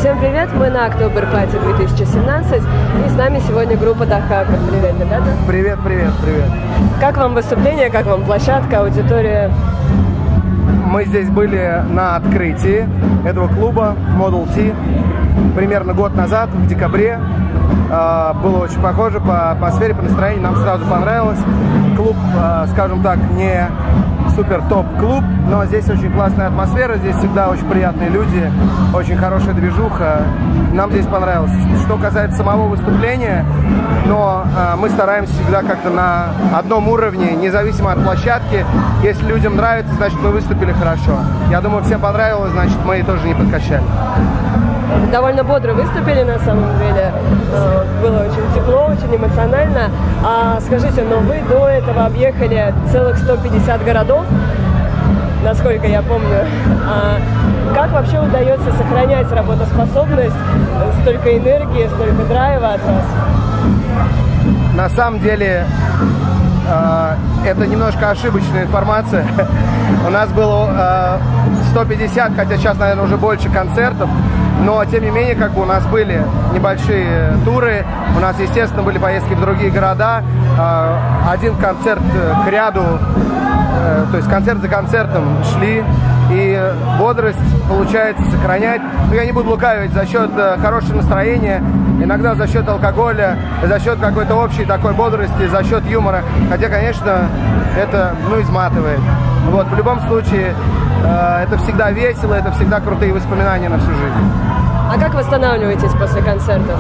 Всем привет, мы на Октоберпати 2017, и с нами сегодня группа Дахака. Привет, ребята. Привет, привет, привет. Как вам выступление, как вам площадка, аудитория? Мы здесь были на открытии этого клуба Model T примерно год назад, в декабре. Было очень похоже по атмосфере, по настроению, нам сразу понравилось. Клуб, скажем так, не супер топ-клуб, но здесь очень классная атмосфера, здесь всегда очень приятные люди, очень хорошая движуха. Нам здесь понравилось. Что касается самого выступления, но мы стараемся всегда как-то на одном уровне, независимо от площадки. Если людям нравится, значит мы выступили хорошо. Я думаю, всем понравилось, значит мы тоже не подкачали. Довольно бодро выступили, на самом деле. Было очень тепло, очень эмоционально. Скажите, но вы до этого объехали целых 150 городов, насколько я помню. Как вообще удается сохранять работоспособность, столько энергии, столько драйва от вас? На самом деле, это немножко ошибочная информация. У нас было 150, хотя сейчас, наверное, уже больше концертов. Но, тем не менее, как бы у нас были небольшие туры, у нас, естественно, были поездки в другие города, один концерт к ряду, то есть концерт за концертом шли, и бодрость получается сохранять. Но я не буду лукавить, за счет хорошего настроения, иногда за счет алкоголя, за счет какой-то общей такой бодрости, за счет юмора. Хотя, конечно, это, изматывает. Вот, в любом случае, это всегда весело, это всегда крутые воспоминания на всю жизнь. А как восстанавливаетесь после концертов?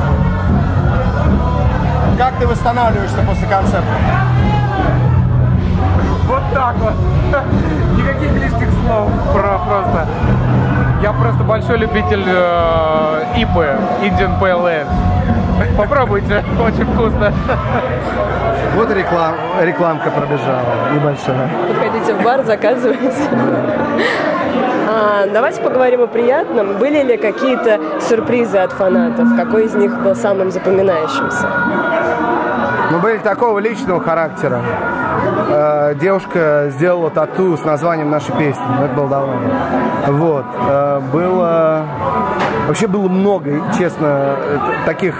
Как ты восстанавливаешься после концерта? Вот так вот. Никаких лишних слов. Просто. Я просто большой любитель ИПы, Indian Pale Ale. Попробуйте, очень вкусно. Вот рекламка пробежала, небольшая. Подходите в бар, заказывайте. Давайте поговорим о приятном. Были ли какие-то сюрпризы от фанатов? Какой из них был самым запоминающимся? Мы были такого личного характера. Девушка сделала тату с названием нашей песни. Это было давно. Вот. Вообще было много, честно, таких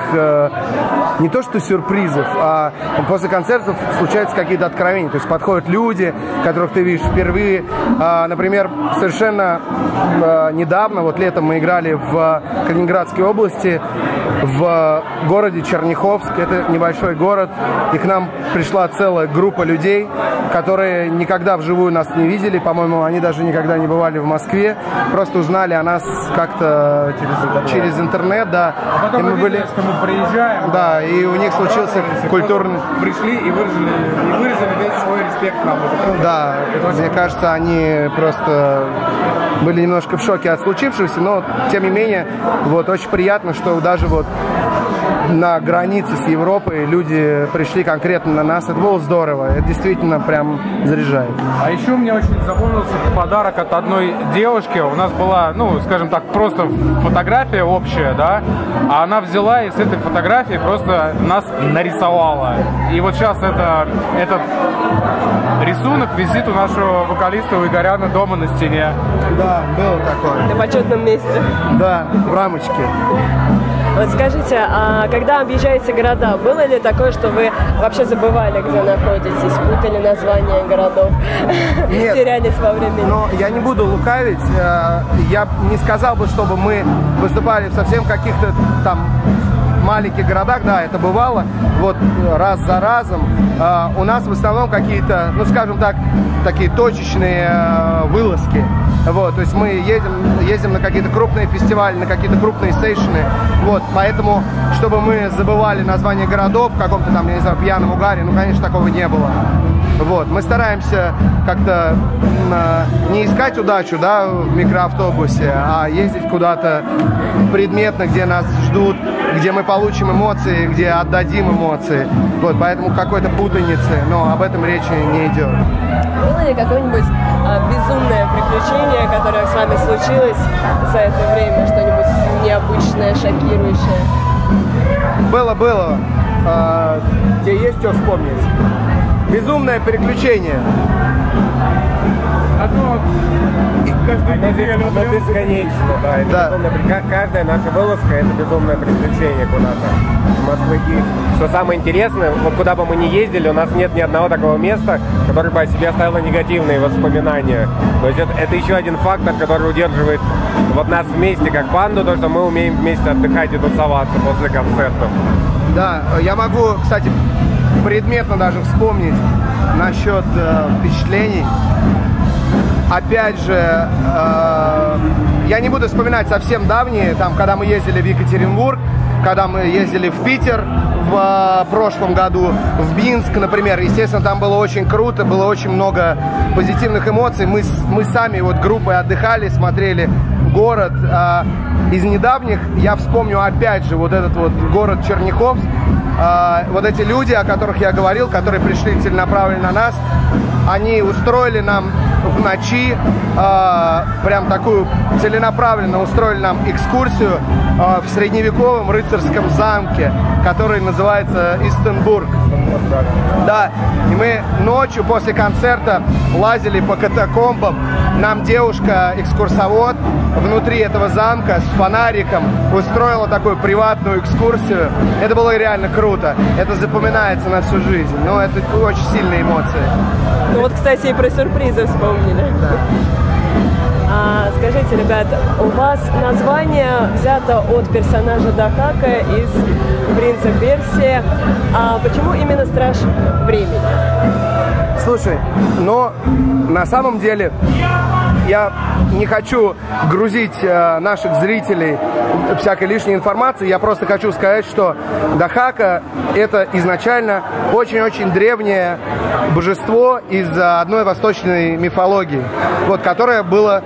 не то что сюрпризов, а после концертов случаются какие-то откровения. То есть подходят люди, которых ты видишь впервые. Например, совершенно недавно, вот летом мы играли в Калининградской области, в городе Черняховск. Это небольшой город. И к нам пришла целая группа людей, которые никогда вживую нас не видели. По-моему, они даже никогда не бывали в Москве. Просто узнали о нас как-то через интернет, да. А потом мы были, что мы приезжаем. Да, и у них случился культурный... Пришли и выразили весь свой респект нам. Да, мне кажется, они просто были немножко в шоке от случившегося, но, тем не менее, вот очень приятно, что даже вот на границе с Европой люди пришли конкретно на нас. Это было здорово. Это действительно прям заряжает. А еще мне очень запомнился подарок от одной девушки. У нас была, скажем так, просто фотография общая, да. А она взяла и с этой фотографии просто нас нарисовала. И вот сейчас этот рисунок висит у нашего вокалиста у Игоряна дома на стене. Да, было такое. На почетном месте. Да, в рамочке. Вот скажите, а когда объезжаете города, было ли такое, что вы вообще забывали, где находитесь, путали названия городов, Нет, терялись во времени? Но я не буду лукавить, я не сказал бы, чтобы мы выступали в совсем каких-то там маленьких городах, да, это бывало, вот раз за разом. У нас в основном какие-то, скажем так, такие точечные вылазки. Вот, то есть мы ездим на какие-то крупные фестивали, на какие-то крупные стейшены. Вот, поэтому, чтобы мы забывали названия городов в каком-то там, я не знаю, пьяном угаре, конечно, такого не было. Вот, мы стараемся как-то не искать удачу, да, в микроавтобусе, а ездить куда-то предметно, где нас ждут, где мы получим эмоции, где отдадим эмоции. Вот, поэтому какой-то путаницы, но об этом речи не идет. Было ли какое-нибудь безумное приключение, которое с вами случилось за это время, что-нибудь необычное, шокирующее? Было. Тебе есть что вспомнить? Безумное приключение. одно каждую неделю. Оно бесконечно, да. Это безумно, каждая наша вылазка — это безумное приключение куда-то. Москвы. Что самое интересное, вот куда бы мы ни ездили, у нас нет ни одного такого места, которое бы о себе оставило негативные воспоминания. То есть это еще один фактор, который удерживает вот нас вместе как банду, то, что мы умеем вместе отдыхать и тусоваться после концертов. Да, я могу, кстати, предметно даже вспомнить насчет впечатлений. Опять же, я не буду вспоминать совсем давние, там, когда мы ездили в Екатеринбург, когда мы ездили в Питер в прошлом году, в Минск, например. Естественно, там было очень круто, было очень много позитивных эмоций. Мы сами вот группой отдыхали, смотрели город. Из недавних я вспомню опять же вот этот вот город Черняховск. Вот эти люди, о которых я говорил, которые пришли целенаправленно на нас, они устроили нам в ночи прям такую целенаправленно устроили нам экскурсию в средневековом рыцарском замке, который называется Истенбург. Да, и мы ночью после концерта лазили по катакомбам. Нам девушка-экскурсовод внутри этого замка с фонариком устроила такую приватную экскурсию. Это было реально круто. Это запоминается на всю жизнь. Но это очень сильные эмоции. Ну вот, кстати, и про сюрпризы вспомнили. Да. Скажите, ребят, у вас название взято от персонажа Дахака из «Принца Персии». А почему именно «Страж времени»? Слушай, но на самом деле я не хочу грузить наших зрителей всякой лишней информацией. Я просто хочу сказать, что Дахака — это изначально очень-очень древнее божество из одной восточной мифологии, вот, которое было,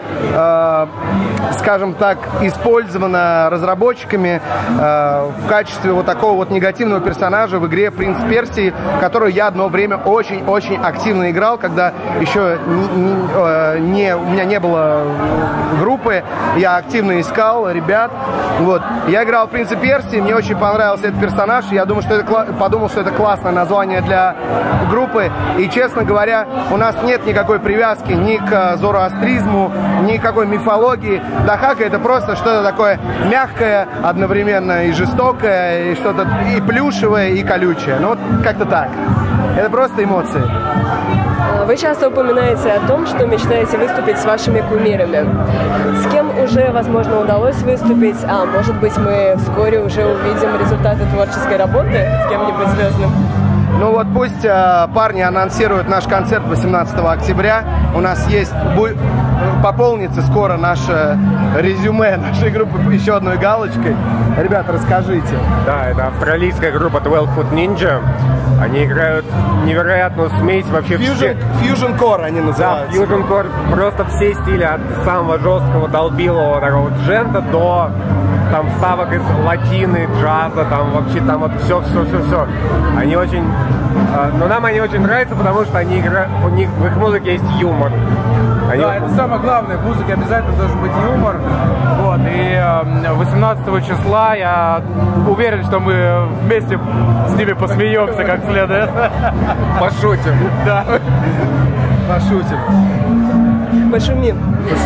скажем так, использовано разработчиками в качестве вот такого вот негативного персонажа в игре «Принц Персии», которую я одно время очень-очень активно играл, когда еще у меня не было группы, я активно искал ребят. Вот. Я играл в «Принца Персии», мне очень понравился этот персонаж, я думаю, что подумал, что это классное название для группы. И, честно говоря, у нас нет никакой привязки ни к зороастризму, ни к какой мифологии. Дахака — это просто что-то такое мягкое, одновременно и жестокое, и что-то и плюшевое, и колючее. Ну вот как-то так. Это просто эмоции. Вы часто упоминаете о том, что мечтаете выступить с вашими кумирами. С кем уже, возможно, удалось выступить, а может быть, мы вскоре уже увидим результаты творческой работы с кем-нибудь звездным? Ну вот пусть парни анонсируют наш концерт 18 октября. У нас есть, пополнится скоро наше резюме нашей группы еще одной галочкой. Ребята, расскажите. Да, это австралийская группа 12 Foot Ninja. Они играют невероятную смесь вообще. Fusion Core они называются. Да, Fusion Core. Просто все стили от самого жесткого долбилого такого джента до там вставок из латины, джаза, там вообще там вот все. Они очень... Но нам они очень нравятся, потому что они играют, в их музыке есть юмор. Да, это самое главное, в музыке обязательно должен быть юмор. Вот, и 18 числа я уверен, что мы вместе с ними посмеемся как следует. Пошутим. Да. Пошутим. Пошумим.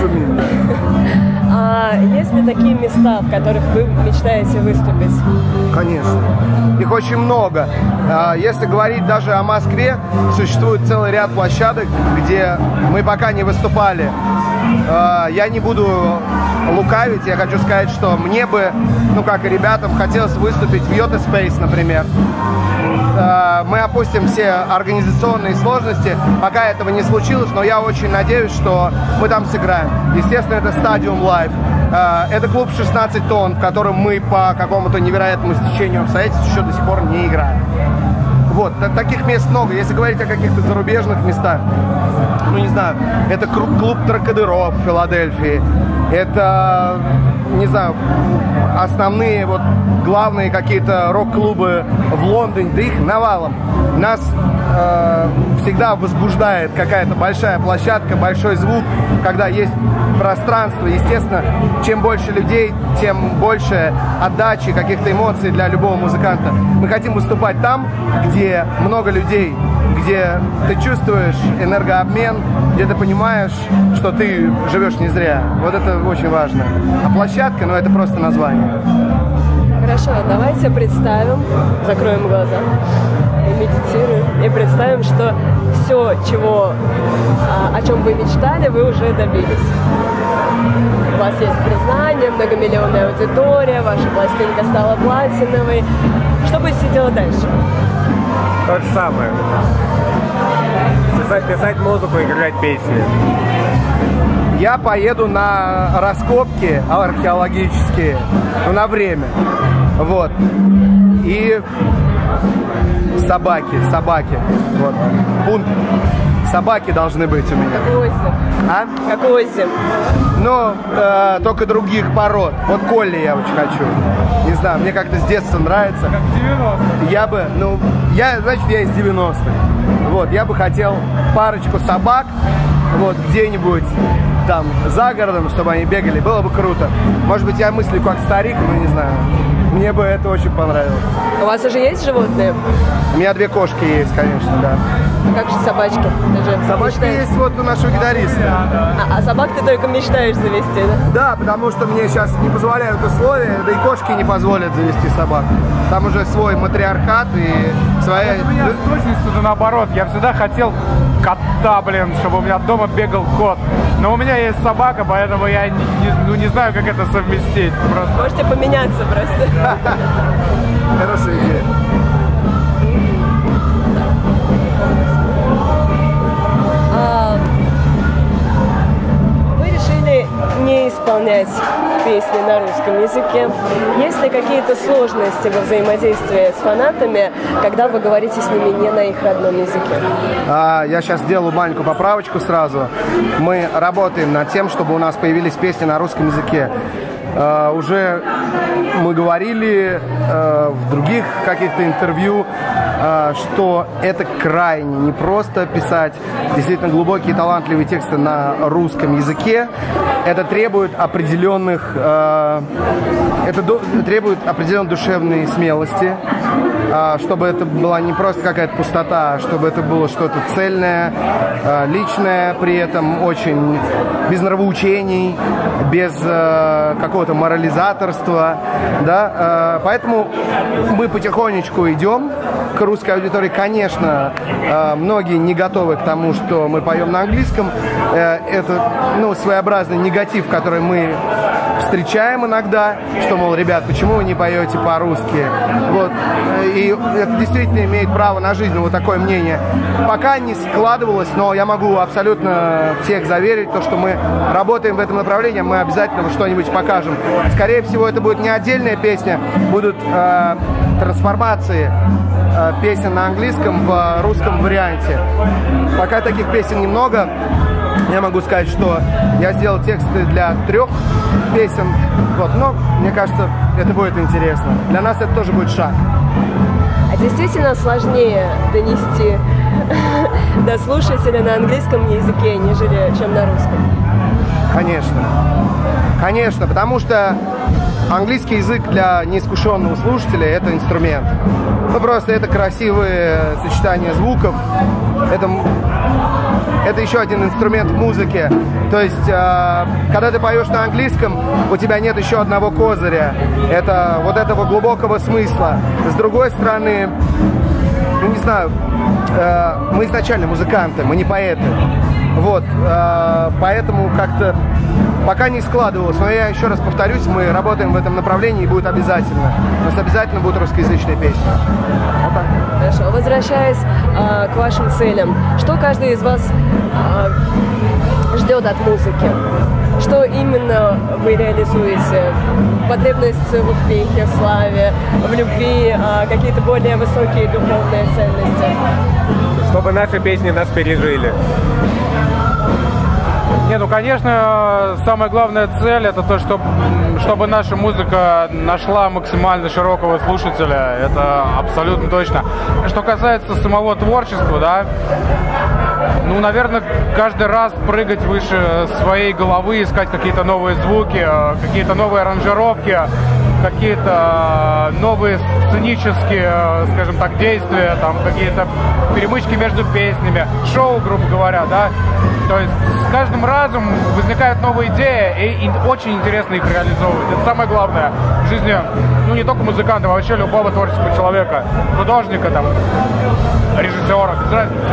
А есть ли такие места, в которых вы мечтаете выступить? Конечно. Их очень много. Если говорить даже о Москве, существует целый ряд площадок, где мы пока не выступали. Я не буду лукавить, я хочу сказать, что мне бы, ну как и ребятам, хотелось выступить в Йота Space, например. Мы опустим все организационные сложности, пока этого не случилось, но я очень надеюсь, что мы там сыграем. Естественно, это Stadium Live. Это клуб 16 тонн, в котором мы по какому-то невероятному стечению обстоятельств еще до сих пор не играем. Вот, таких мест много. Если говорить о каких-то зарубежных местах, ну не знаю, это клуб Трокадеро в Филадельфии, это, не знаю, основные вот главные какие-то рок-клубы в Лондоне, да их навалом. Нас всегда возбуждает какая-то большая площадка, большой звук, когда есть пространство. Естественно, чем больше людей, тем больше отдачи, каких-то эмоций для любого музыканта. Мы хотим выступать там, где много людей где ты чувствуешь энергообмен, где ты понимаешь, что ты живешь не зря. Вот это очень важно. А площадка, ну это просто название. Хорошо, давайте представим, закроем глаза и медитируем, и представим, что все, о чем вы мечтали, вы уже добились. У вас есть признание, многомиллионная аудитория, ваша пластинка стала платиновой. Что будете делать дальше? То же самое. Писать музыку, играть песни. Я поеду на раскопки археологические, ну, на время. Вот. И собаки. Вот. Пункт. Собаки должны быть у меня. Какой озим? А? Какой озим? Ну, только других пород. Вот Колли я очень хочу. Не знаю, мне как-то с детства нравится. Как в 90-х. Я бы, значит, я из 90-х. Вот, я бы хотел парочку собак, вот, где-нибудь там за городом, чтобы они бегали. Было бы круто. Может быть, я мыслю как старик, но не знаю. Мне бы это очень понравилось. У вас уже есть животные? У меня 2 кошки есть, конечно, да. А как же собачки? Ты же Собачки мечтаешь? есть вот у нашего гитариста. А собак ты только мечтаешь завести, да? Да, потому что мне сейчас не позволяют условия, да и кошки не позволят завести собак. Там уже свой матриархат и своя... У меня с точностью наоборот. Я всегда хотел кота, чтобы у меня дома бегал кот. Но у меня есть собака, поэтому я не знаю, как это совместить. Просто. Можете поменяться просто. Хорошая идея. Вы решили не исполнять песни на русском языке. Есть ли какие-то сложности во взаимодействии с фанатами, когда вы говорите с ними не на их родном языке? Я сейчас сделаю маленькую поправочку сразу. Мы работаем над тем, чтобы у нас появились песни на русском языке. Уже мы говорили в других каких-то интервью, что это крайне не просто писать действительно глубокие талантливые тексты на русском языке. Это требует определенной душевной смелости, чтобы это была не просто какая-то пустота, чтобы это было что-то цельное, личное, при этом очень без нравоучений, без какого-то морализаторства, да, поэтому мы потихонечку идем к русской аудитории. Конечно, многие не готовы к тому, что мы поем на английском. Это, своеобразный негатив, который мы встречаем иногда, что, мол, ребят, почему вы не поете по-русски? Вот. И это действительно имеет право на жизнь, вот такое мнение. Пока не складывалось, но я могу абсолютно всех заверить, то, что мы работаем в этом направлении, мы обязательно что-нибудь покажем. Скорее всего, это будет не отдельная песня, будут трансформации песен на английском в русском варианте. Пока таких песен немного. Я могу сказать, что я сделал тексты для 3 песен, вот, но мне кажется, это будет интересно. Для нас это тоже будет шаг. А действительно сложнее донести до слушателя на английском языке, нежели чем на русском? Конечно, потому что английский язык для неискушенного слушателя – это инструмент. Просто это красивые сочетания звуков. Это еще один инструмент в музыке. То есть, когда ты поешь на английском, у тебя нет еще одного козыря. Это вот этого глубокого смысла. С другой стороны, не знаю, мы изначально музыканты, мы не поэты. Вот, поэтому как-то пока не складывалось. Но я еще раз повторюсь, мы работаем в этом направлении и будет обязательно. У нас обязательно будут русскоязычные песни. Вот так. Хорошо. Возвращаясь к вашим целям, что каждый из вас ждет от музыки? Что именно вы реализуете? Потребность в успехе, в славе, в любви, какие-то более высокие духовные ценности? Чтобы наши песни нас пережили. Конечно, самая главная цель — это то, чтобы наша музыка нашла максимально широкого слушателя. Это абсолютно точно. Что касается самого творчества, да, наверное, каждый раз прыгать выше своей головы, искать какие-то новые звуки, какие-то новые аранжировки. какие-то новые сценические, скажем так, действия, там какие-то перемычки между песнями, шоу, грубо говоря, да. То есть с каждым разом возникают новые идеи, и очень интересно их реализовывать. Это самое главное в жизни, ну, не только музыканта, а вообще любого творческого человека, художника, там, режиссера, без разницы.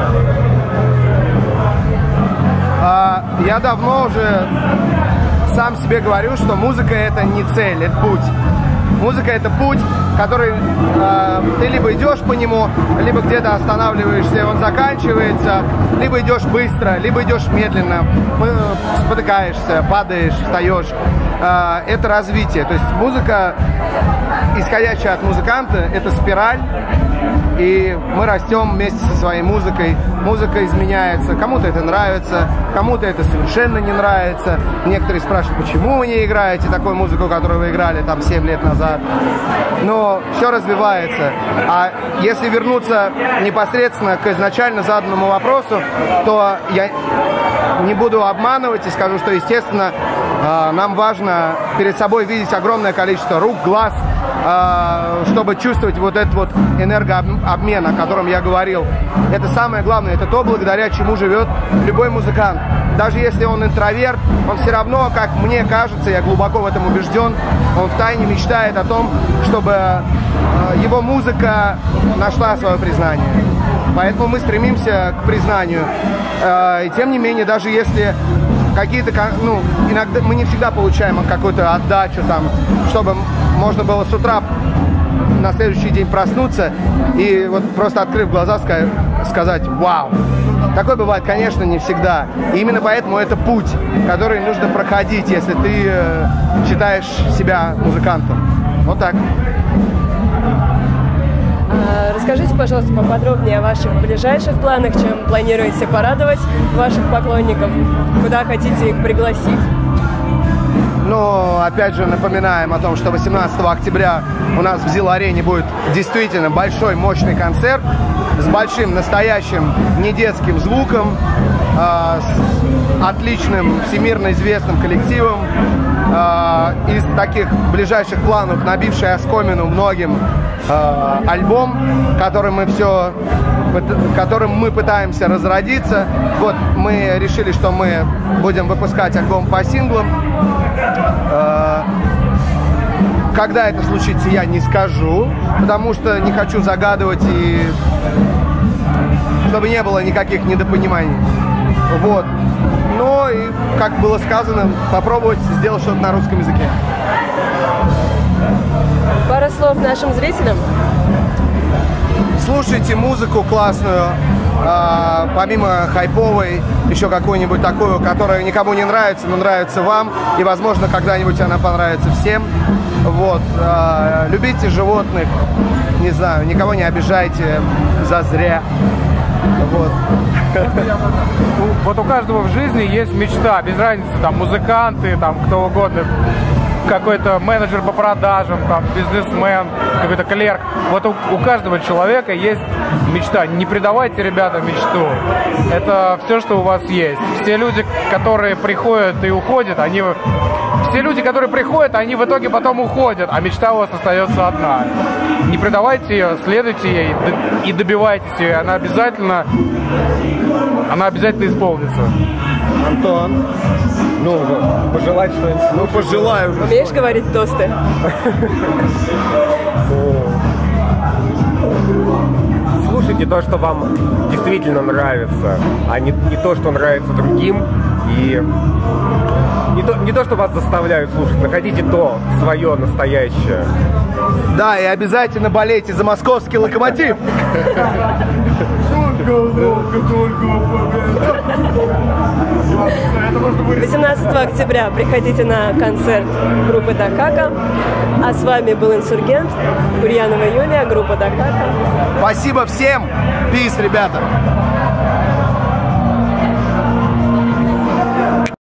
Я давно уже сам себе говорю, что музыка — это не цель, это путь. Музыка — это путь, который ты либо идешь по нему, либо где-то останавливаешься, и он заканчивается, либо идешь быстро, либо идешь медленно, спотыкаешься, падаешь, встаешь. Это развитие. То есть музыка, исходящая от музыканта, это спираль, и мы растем вместе со своей музыкой. Музыка изменяется. Кому-то это нравится, кому-то это совершенно не нравится. Некоторые спрашивают, почему вы не играете такую музыку, которую вы играли там 7 лет назад. Но все развивается. А если вернуться непосредственно к изначально заданному вопросу, то я не буду обманывать и скажу, что, естественно, нам важно перед собой видеть огромное количество рук, глаз, чтобы чувствовать вот этот вот энергообмен, о котором я говорил. Это самое главное, это то, благодаря чему живет любой музыкант. Даже если он интроверт, он все равно, как мне кажется, я глубоко в этом убежден, он втайне мечтает о том, чтобы его музыка нашла свое признание. Поэтому мы стремимся к признанию. И тем не менее, даже если какие-то, ну, иногда мы не всегда получаем какую-то отдачу там, чтобы можно было с утра на следующий день проснуться и вот просто открыв глаза сказать «Вау!». Такое бывает, конечно, не всегда. И именно поэтому это путь, который нужно проходить, если ты считаешь себя музыкантом. Вот так. Расскажите, пожалуйста, поподробнее о ваших ближайших планах, чем планируете порадовать ваших поклонников, куда хотите их пригласить? Но, опять же, напоминаем о том, что 18 октября у нас в ЗИЛ-арене будет действительно большой, мощный концерт с большим, настоящим, недетским звуком, с отличным, всемирно известным коллективом. Из таких ближайших планов, набивший оскомину многим, альбом, которым мы пытаемся разродиться. Вот мы решили, что мы будем выпускать альбом по синглам. Когда это случится, я не скажу, потому что не хочу загадывать, и чтобы не было никаких недопониманий. Вот. Но, и, как было сказано, попробовать сделать что-то на русском языке. Пара слов нашим зрителям. Слушайте музыку классную, помимо хайповой, еще какую-нибудь такую, которая никому не нравится, но нравится вам, и, возможно, когда-нибудь она понравится всем. Вот. Любите животных, не знаю, никого не обижайте зазря. Вот. Вот у каждого в жизни есть мечта, без разницы, там, музыканты, там, кто угодно, какой-то менеджер по продажам, там, бизнесмен, какой-то клерк. Вот у каждого человека есть мечта. Не предавайте, ребята, мечту. Это все, что у вас есть. Все люди, которые приходят и уходят, все люди, которые приходят, они в итоге потом уходят, а мечта у вас остается одна. Не предавайте ее, следуйте ей и добивайтесь ее. Она обязательно исполнится. Антон, пожелать что-нибудь. Пожелаю. Умеешь говорить тосты? Слушайте то, что вам действительно нравится, а не то, что нравится другим. И не то, что вас заставляют слушать. Находите то свое настоящее. Да, и обязательно болейте за московский «Локомотив». 18 октября приходите на концерт группы Дакака. А с вами был «Инсургент», Гурьянова Юлия, группа Дакака. Спасибо всем. Peace, ребята.